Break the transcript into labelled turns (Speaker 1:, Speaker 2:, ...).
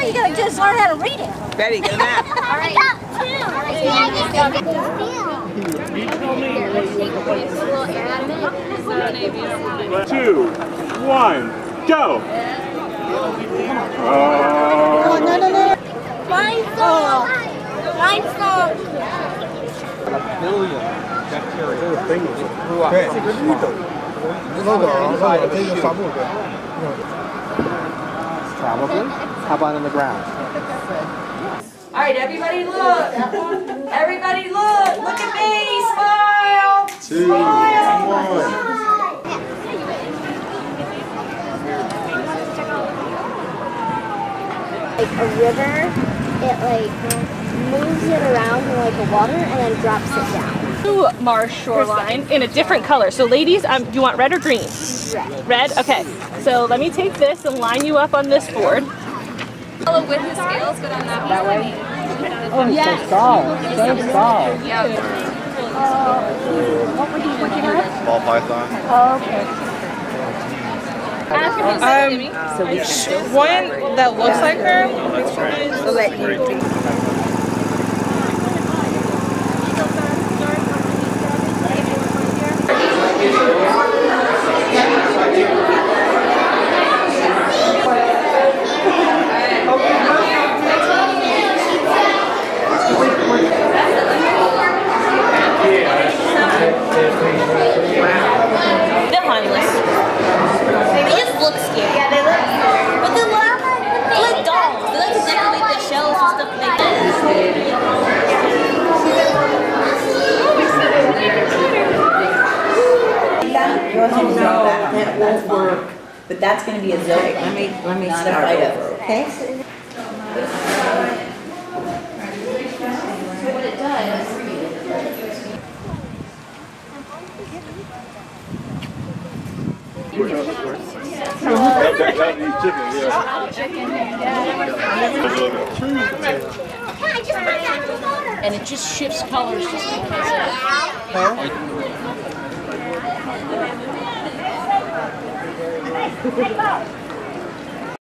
Speaker 1: you gotta just learn how to read it.
Speaker 2: Betty, get a map.
Speaker 1: All right.
Speaker 3: Two, one, go!
Speaker 1: Oh, no. Limestone. Limestone.
Speaker 4: A billion bacteria. Probably. How about on the ground?
Speaker 5: All right, everybody look. Everybody look. Look at me. Smile. Smile.
Speaker 6: Like a river, it like moves it around in like a water and then drops it down.
Speaker 7: Marsh shoreline in a different color. So ladies, do you want red or green?
Speaker 6: Red.
Speaker 7: Red? Okay. So let me take this and line you up on this board.
Speaker 5: Follow with the scales, but on that way.
Speaker 4: Oh, it's so soft. So soft.
Speaker 5: Yeah.
Speaker 6: What would you have?
Speaker 8: Ball python.
Speaker 6: Oh, okay.
Speaker 2: One that looks like her.
Speaker 8: So that you
Speaker 7: They're harmless. They just look scary. Yeah, they look scary. But they're like dolls. They like to decorate their shells and stuff like that.
Speaker 9: That won't work, but that's going to be a zodiac. Let me start over, okay?
Speaker 5: What it does.
Speaker 1: And it just shifts colors just because of